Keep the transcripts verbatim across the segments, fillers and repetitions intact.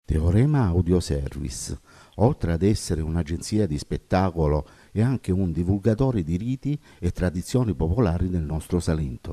Teorema Audio Service, oltre ad essere un'agenzia di spettacolo, è anche un divulgatore di riti e tradizioni popolari del nostro Salento.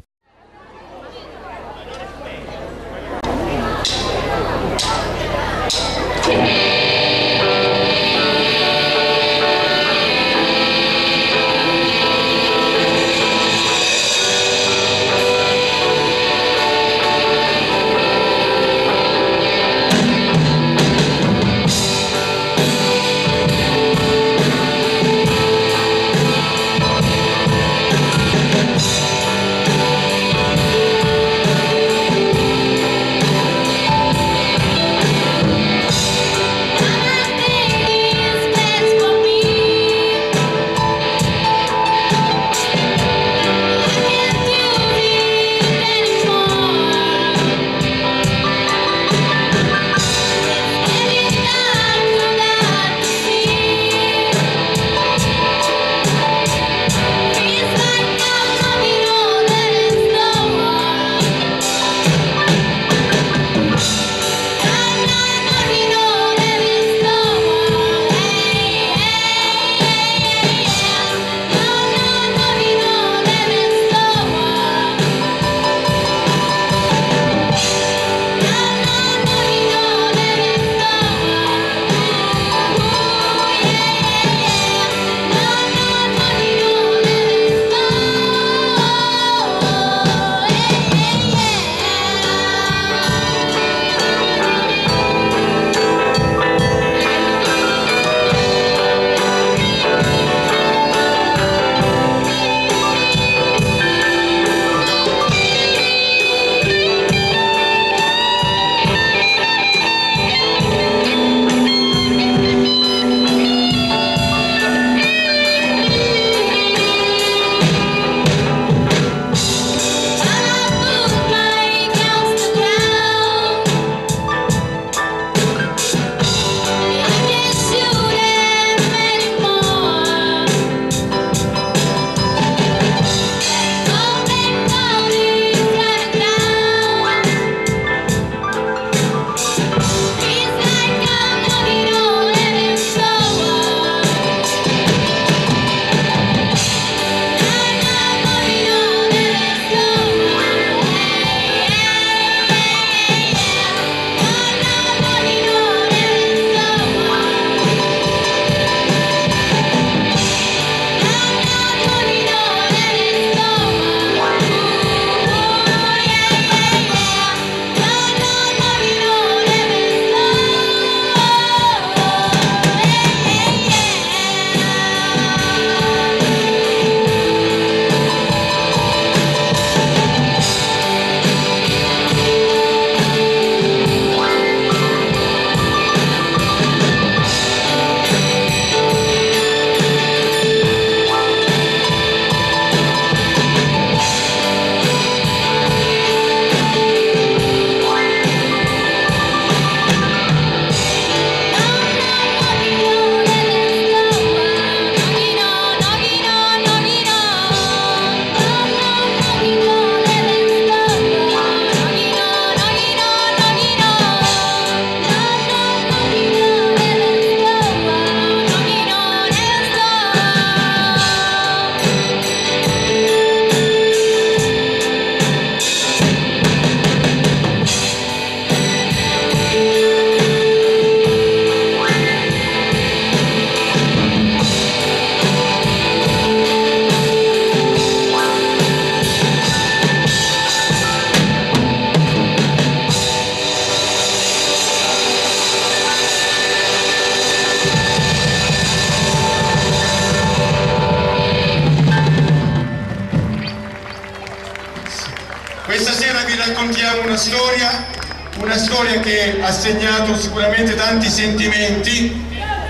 Questa sera vi raccontiamo una storia, una storia che ha segnato sicuramente tanti sentimenti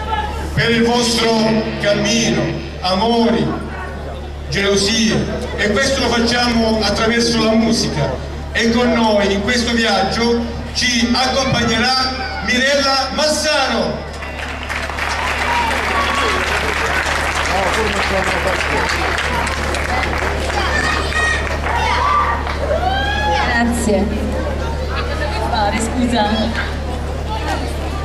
per il vostro cammino, amori, gelosie, e questo lo facciamo attraverso la musica. E con noi in questo viaggio ci accompagnerà Mirella Massaro. Grazie. Che devi fare, scusa?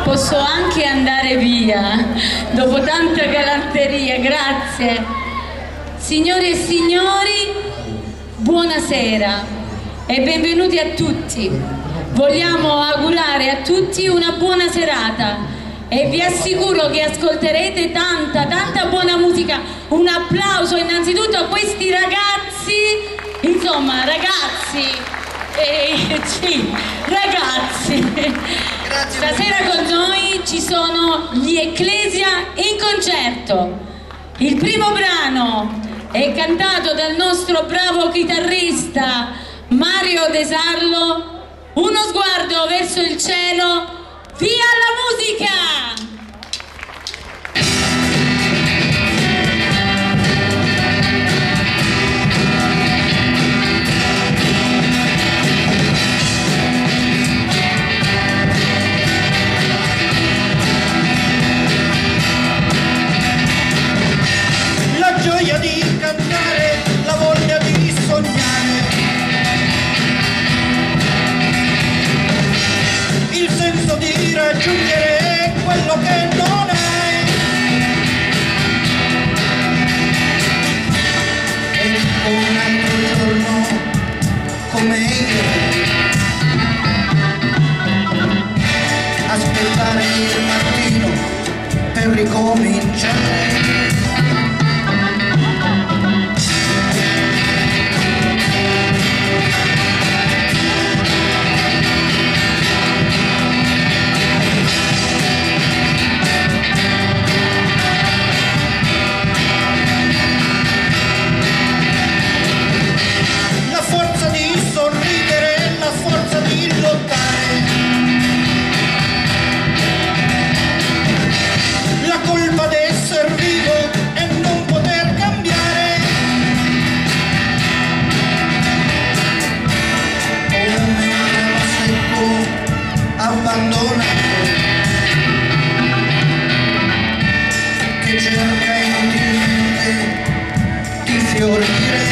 posso anche andare via dopo tanta galanteria, grazie. Signore e signori, buonasera e benvenuti a tutti. Vogliamo augurare a tutti una buona serata e vi assicuro che ascolterete tanta, tanta buona musica. Un applauso innanzitutto a questi ragazzi, insomma ragazzi. Eh, sì, ragazzi, grazie. Stasera con noi ci sono gli Ecclesia in concerto. Il primo brano è cantato dal nostro bravo chitarrista Mario De Sarlo. Uno sguardo verso il cielo, via la musica! Raggiungere quello che non hai e un altro giorno come ieri aspettare il mattino per ricominciare. Che cerca inutilmente di fiorire.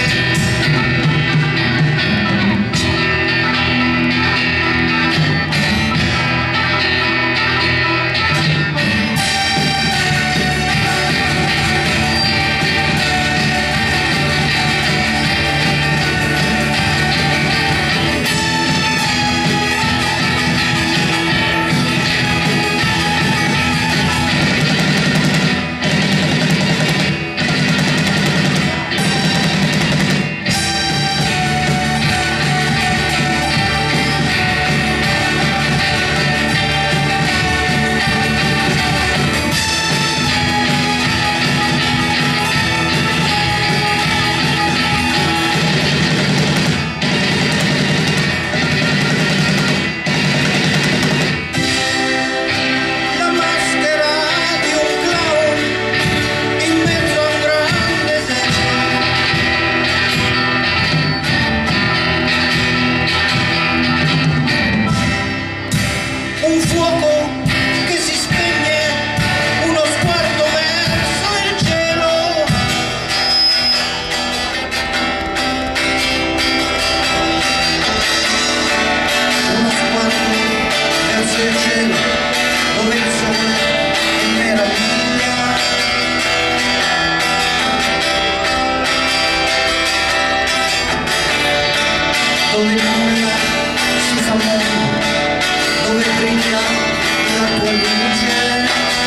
Dove nulla si fa mondo, dove brilla la tua luce.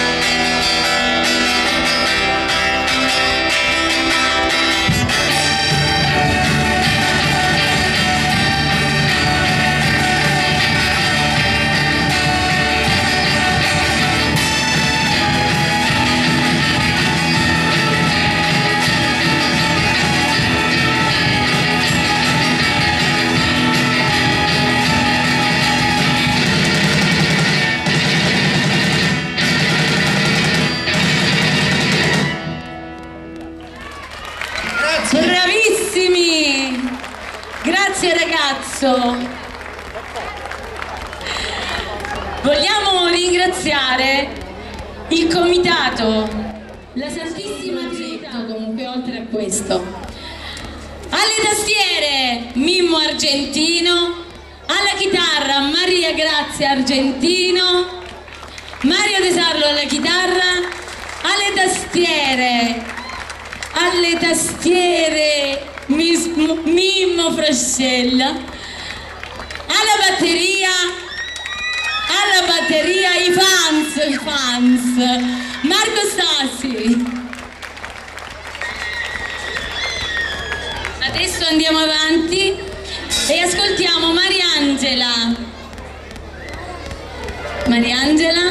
Bravissimi! Grazie ragazzo! Vogliamo ringraziare il comitato, la Santissima Trinità, comunque oltre a questo, alle tastiere Mimmo Argentino, alla chitarra Maria Grazia Argentino, tastiere, alle tastiere Mimmo Frascella, alla batteria, alla batteria i fans, i fans, Marco Stassi. Adesso andiamo avanti e ascoltiamo Mariangela. Mariangela,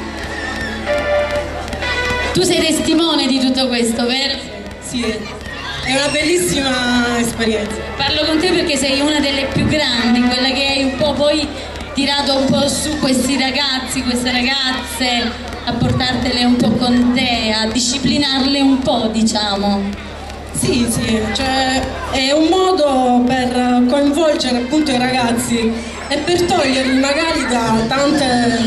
tu sei testimone di tutto questo, vero? Sì, è una bellissima esperienza. Parlo con te perché sei una delle più grandi, quella che hai un po' poi tirato un po' su questi ragazzi, queste ragazze, a portartele un po' con te, a disciplinarle un po', diciamo. Sì, sì, cioè è un modo per coinvolgere appunto i ragazzi e per toglierli magari da tante...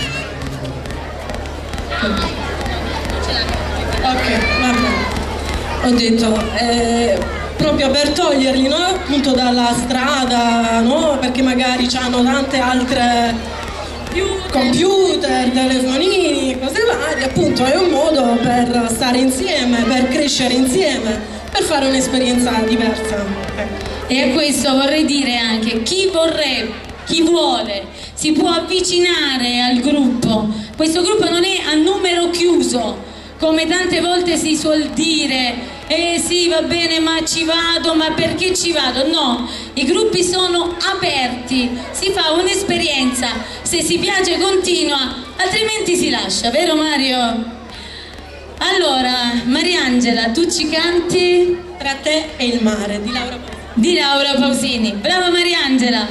Ok, va bene. Ho detto, eh, proprio per toglierli, no? Appunto dalla strada, no? Perché magari hanno tante altre computer, telefonini, cose varie, appunto è un modo per stare insieme, per crescere insieme, per fare un'esperienza diversa. E a questo vorrei dire anche, chi vorrebbe, chi vuole, si può avvicinare al gruppo. Questo gruppo non è a numero chiuso, come tante volte si suol dire, eh sì va bene ma ci vado, ma perché ci vado? No, i gruppi sono aperti, si fa un'esperienza, se si piace continua, altrimenti si lascia, vero Mario? Allora, Mariangela, tu ci canti? Tra te e il mare, di Laura Pausini. Di Laura Pausini. Brava Mariangela!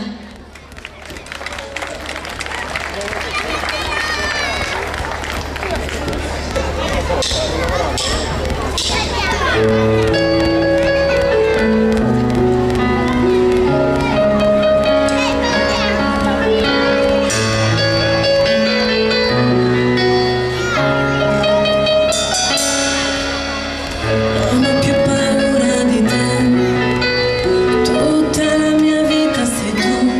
Tutta la mia vita sei tu.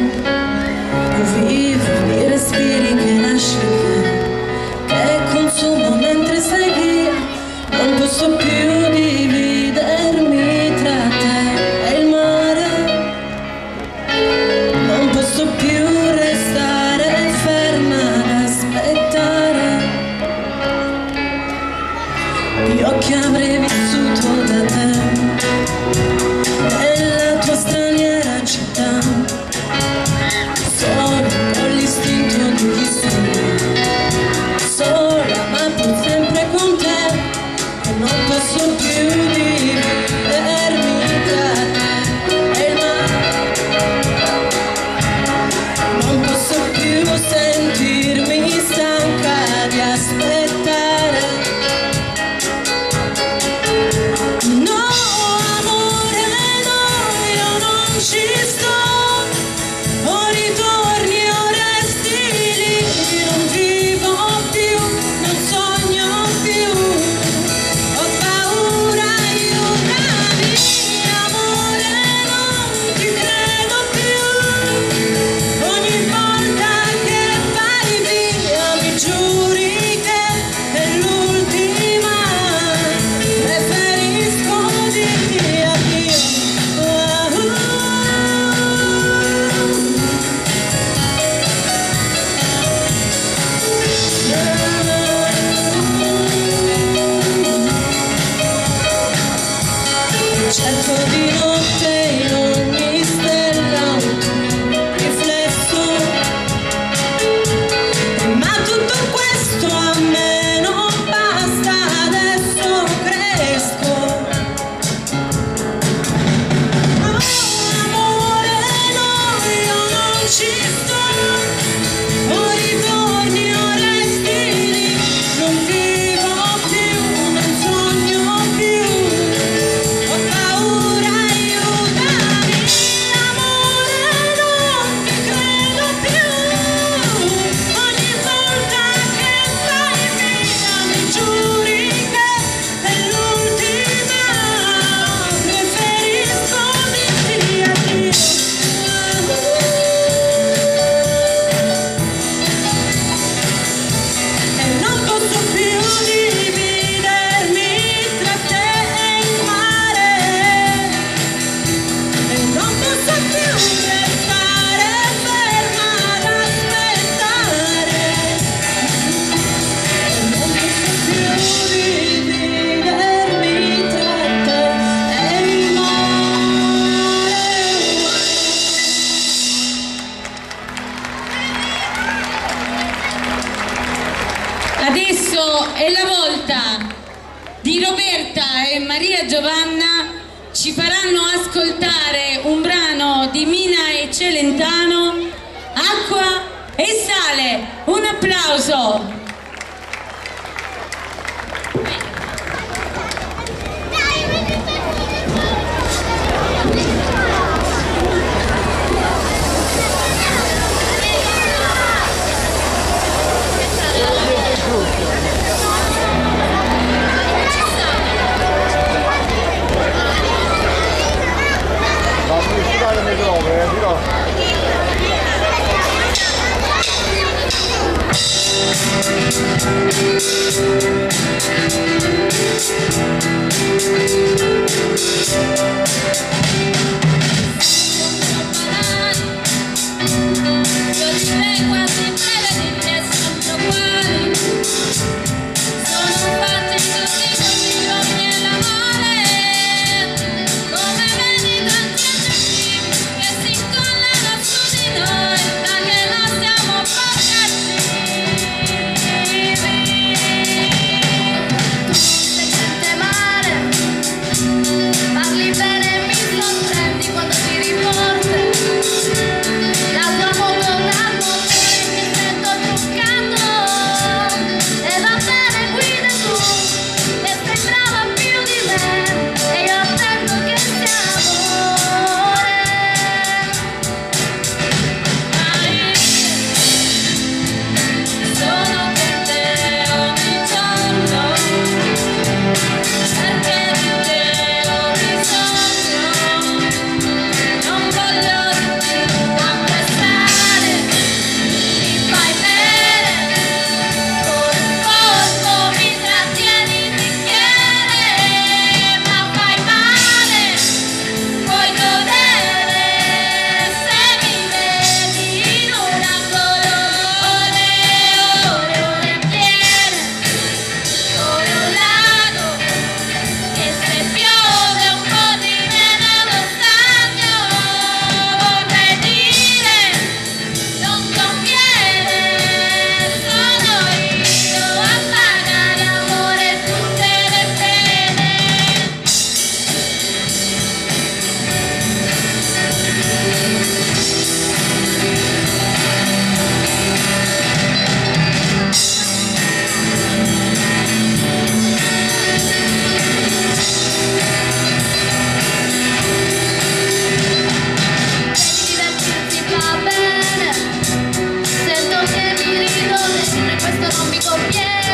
Adesso è la volta di Roberta e Maria Giovanna, ci faranno ascoltare un brano di Mina e Celentano, Acqua e Sale. Un applauso. Sento che mi rido, questo non mi conviene.